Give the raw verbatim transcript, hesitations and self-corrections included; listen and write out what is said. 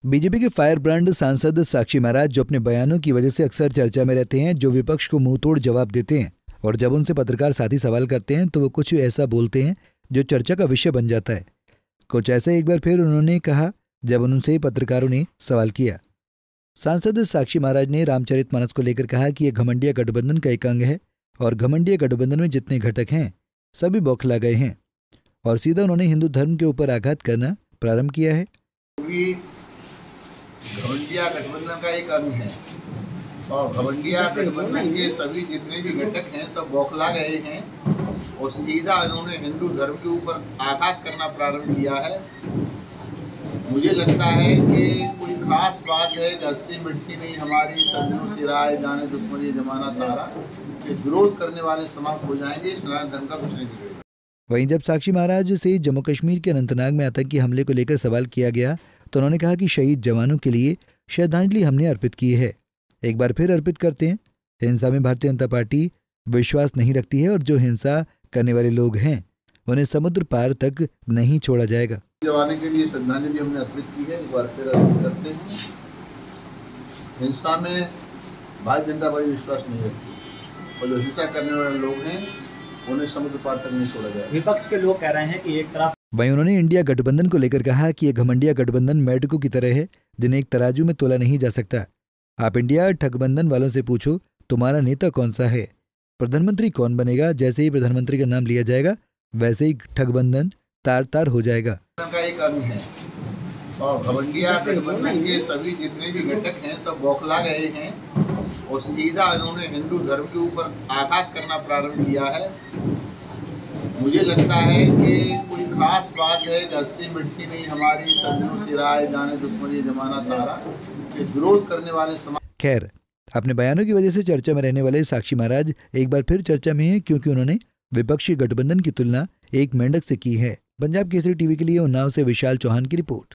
BJP के fire brand सांसद साक्षी महाराज, जो अपने बयानों की वजह से अक्सर चर्चा में रहते हैं, जो विपक्ष को मुंह तोड़ जवाब देते हैं और जब उनसे पत्रकार साथी सवाल करते हैं तो वो कुछ ऐसा बोलते हैं जो चर्चा का विषय बन जाता है। कुछ ऐसे एक बार फिर उन्होंने कहा जब उनसे पत्रकारों ने सवाल किया। सांसद साक्षी महाराज ने रामचरितमानस को लेकर कहा कि यह घमंडिया गठबंधन का एक अंग है और घमंडिया गठबंधन में जितने घटक हैं सभी बौखला गए हैं और सीधा उन्होंने हिंदू धर्म के ऊपर आघात करना प्रारंभ किया है। घमंडिया गठबंधन का एक अंग है और घमंडिया गठबंधन के सभी जितने भी घटक हैं सब बौखला गए हैं और सीधा इन्होंने हिंदू धर्म के ऊपर आघात करना प्रारंभ किया है। मुझे लगता है कि कोई खास बात है कि हस्ती मिटती नहीं हमारी, सदियों से राय जाने दुश्मनी जमाना सारा, कि विरोध करने वाले समाप्त हो जाएंगे, सनातन धर्म का कुछ नहीं बिगड़ेगा। वहीं जब साक्षी महाराज से जम्मू कश्मीर के अनंतनाग में आतंकी हमले को लेकर सवाल किया गया तो उन्होंने कहा कि शहीद जवानों के लिए श्रद्धांजलि हमने अर्पित की है, एक बार फिर अर्पित करते हैं। हिंसा में भारतीय जनता पार्टी विश्वास नहीं रखती है और जो हिंसा करने वाले लोग हैं उन्हें समुद्र पार तक नहीं छोड़ा जाएगा। जवानों के लिए श्रद्धांजलि हमने अर्पित की है, एक बार फिर अर्पित करते हैं। हिंसा में भारतीय जनता पार्टी विश्वास नहीं रखती और जो हिंसा करने वाले लोग हैं उन्हें समुद्र पार तक नहीं छोड़ा जाएगा। विपक्ष के लोग कह रहे हैं कि एक तरफ। वहीं उन्होंने इंडिया गठबंधन को लेकर कहा कि यह घमंडिया गठबंधन मेढकों की तरह है जिन्हें एक तराजू में तोला नहीं जा सकता। आप इंडिया ठगबंधन वालों से पूछो तुम्हारा नेता कौन सा है, प्रधानमंत्री कौन बनेगा। जैसे ही प्रधानमंत्री का नाम लिया जाएगा वैसे ही ठगबंधन तार तार हो जाएगा। का एक अंग है और घमंडिया गठबंधन के सभी जितने भी घटक हैं सब बौखला गए हैं और सीधा इन्होंने हिंदू धर्म के ऊपर आघात करना प्रारंभ किया है। मुझे लगता है कि कोई खास बात है कि हस्ती मिटती नहीं हमारी, सदियों से राय जाने दुश्मनी जमाना सारा, कि विरोध करने वाले समाज। खैर, अपने बयानों की वजह से चर्चा में रहने वाले साक्षी महाराज एक बार फिर चर्चा में हैं क्योंकि उन्होंने विपक्षी गठबंधन की तुलना एक मेंढक से की है। पंजाब केसरी टीवी के लिए उन्नाव से विशाल चौहान की रिपोर्ट।